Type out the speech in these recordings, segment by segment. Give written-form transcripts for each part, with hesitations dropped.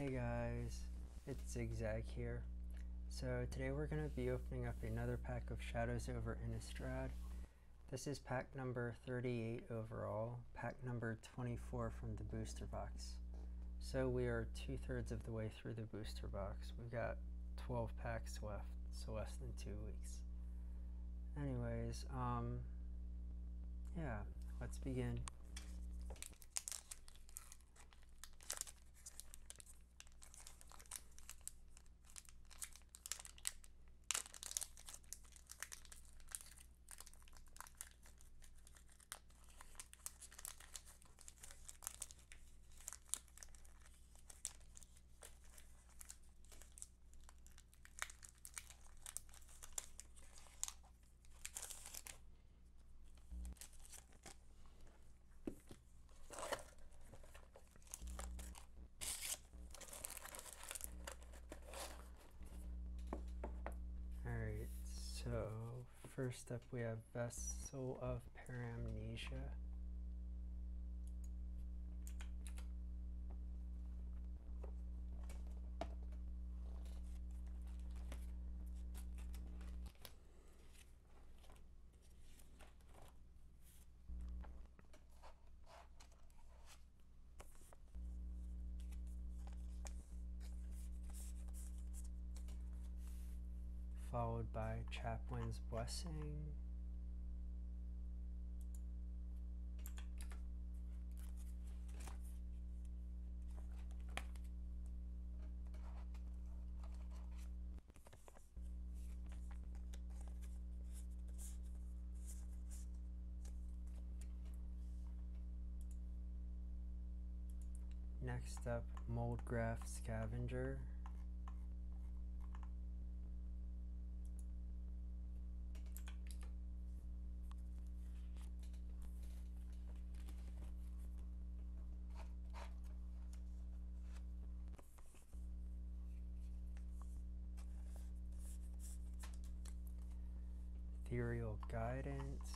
Hey guys, it's Zigzag here. So today we're going to be opening up another pack of Shadows over Innistrad. This is pack number 38 overall, pack number 24 from the booster box. So we are 2/3 of the way through the booster box. We've got 12 packs left, so less than 2 weeks. Anyways, yeah, let's begin. Alright, so first up we have Vessel of Paramnesia. Followed by Chaplain's Blessing. Next up, Moldgraf Scavenger. Ethereal Guidance.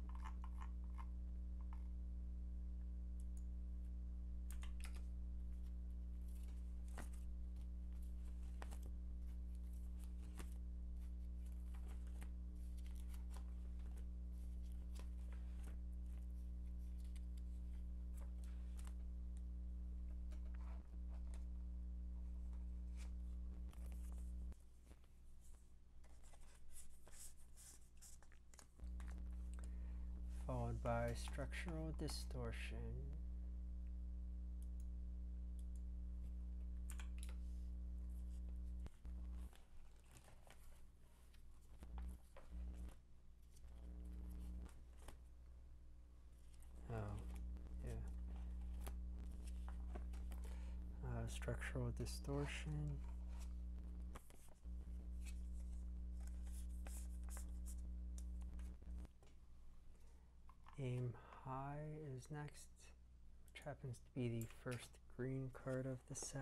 Followed by Structural Distortion. Oh, yeah. Structural Distortion. Aim High is next, which happens to be the first green card of the set.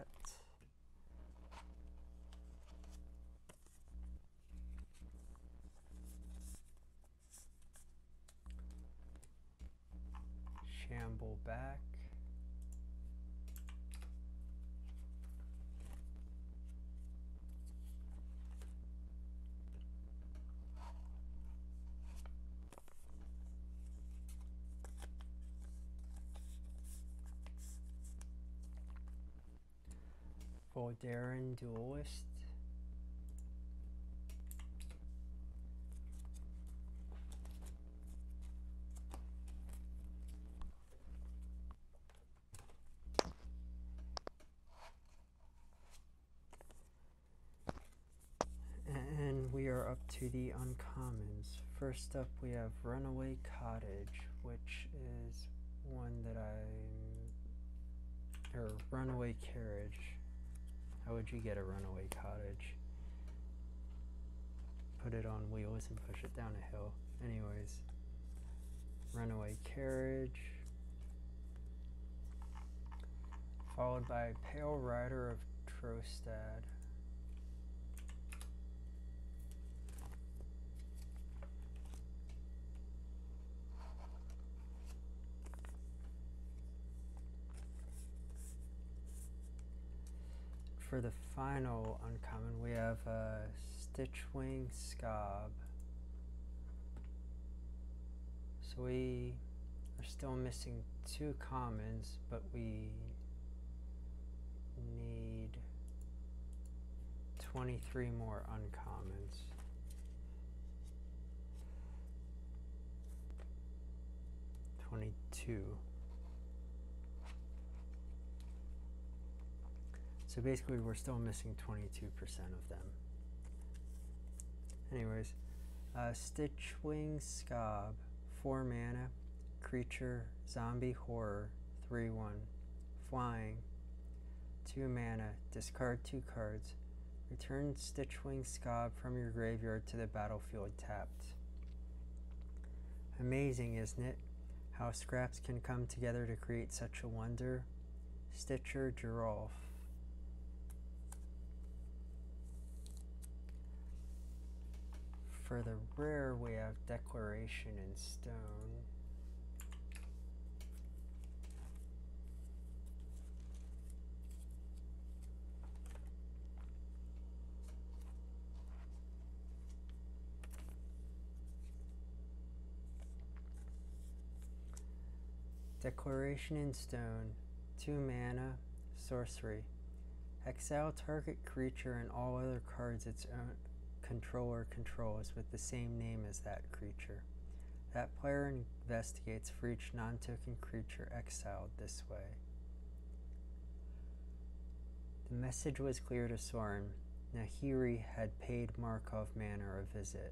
Shamble Back. Voldaren Duelist. And we are up to the uncommons. First up we have Runaway Cottage, which is one that or Runaway Carriage. How would you get a runaway cottage? Put it on wheels and push it down a hill. Anyways, Runaway Carriage. Followed by Pale Rider of Trostad. for the final uncommon, we have Stitchwing Scob. So we are still missing 2 commons, but we need 23 more uncommons. So basically we're still missing 22% of them. Anyways, Stitchwing Scob, 4 mana, creature, zombie horror, 3/1, flying, 2 mana, discard 2 cards, return Stitchwing Scob from your graveyard to the battlefield tapped. Amazing, isn't it? How scraps can come together to create such a wonder. Stitcher Giralf. For the rare, we have Declaration in Stone. Declaration in Stone, 2 mana, sorcery. Exile target creature and all other cards its own controller controls with the same name as that creature. That player investigates for each non-token creature exiled this way. The message was clear to Sorin. Nahiri had paid Markov Manor a visit.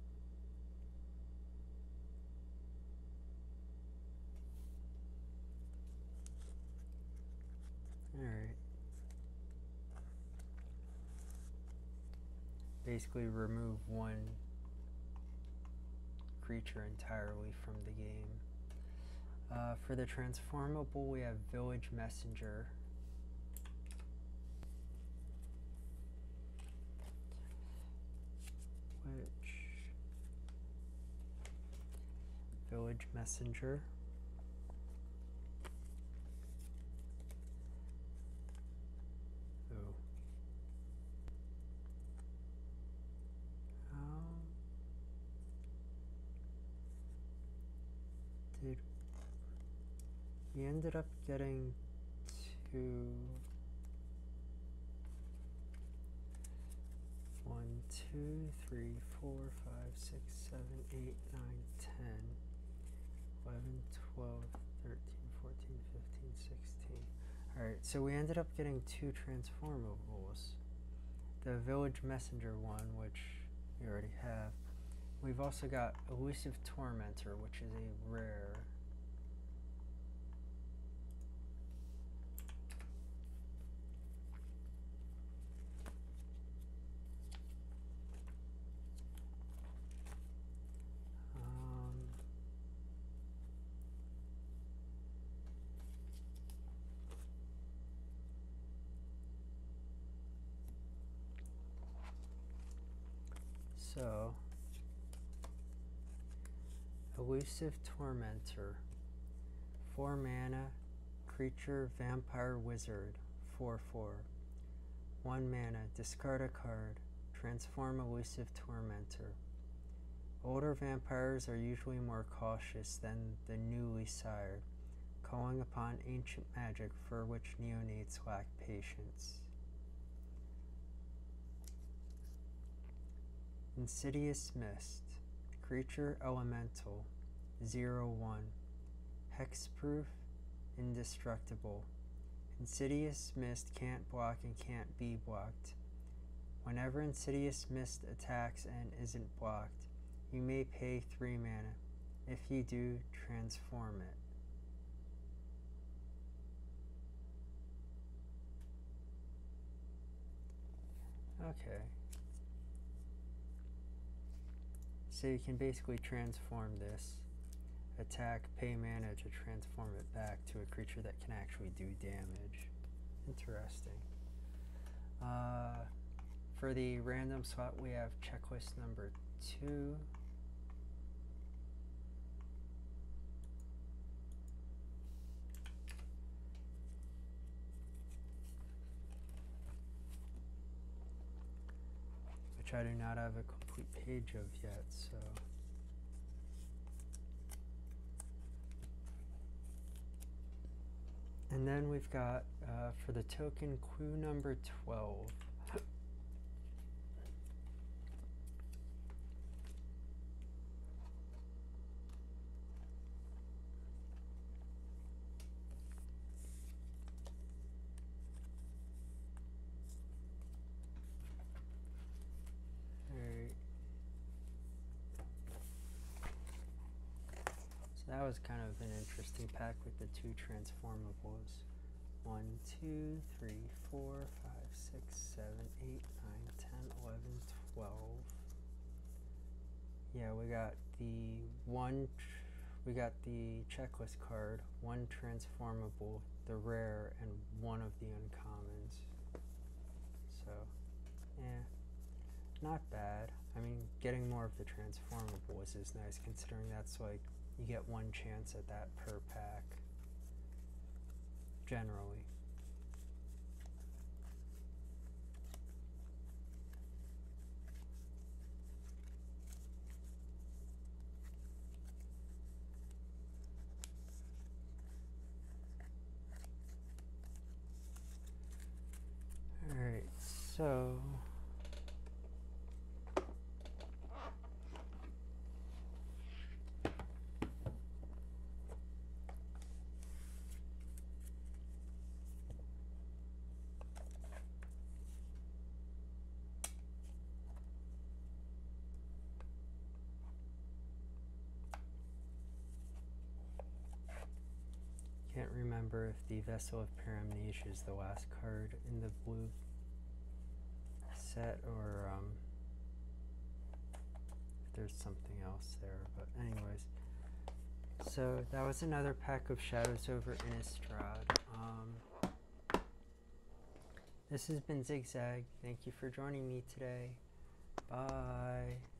Alright. Basically remove 1 creature entirely from the game. For the transformable, we have Village Messenger. Village Messenger. We ended up getting 2, 1, 2, 3, 4, 5, 6, 7, 8, 9, 10, 11, 12, 13, 14, 15, 16. Alright, so we ended up getting 2 transformables. The Village Messenger one, which we already have. We've also got Elusive Tormentor, which is a rare. So, Elusive Tormentor, 4 mana, creature, vampire, wizard, 4/4. 1 mana, discard a card, transform Elusive Tormentor. Older vampires are usually more cautious than the newly sired, calling upon ancient magic for which neonates lack patience. Insidious Mist, creature, elemental, 0/1, hexproof, indestructible. Insidious Mist can't block and can't be blocked. Whenever Insidious Mist attacks and isn't blocked, you may pay 3 mana. If you do, transform it. Okay. So you can basically transform this, attack, pay mana to transform it back to a creature that can actually do damage. Interesting. For the random slot, we have checklist number 2. which I do not have a complete page of yet, so. And then we've got, for the token, clue number 12. That was kind of an interesting pack with the 2 transformables. 1, 2, 3, 4, 5, 6, 7, 8, 9, 10, 11, 12. Yeah, we got the checklist card, 1 transformable, the rare, and 1 of the uncommons. So, yeah, not bad. I mean, getting more of the transformables is nice, considering that's like you get 1 chance at that per pack, generally. Alright, so can't remember if the Vessel of Paramnesia is the last card in the blue set, or if there's something else there, but anyways. So that was another pack of Shadows over Innistrad. This has been Zigzag. Thank you for joining me today. Bye.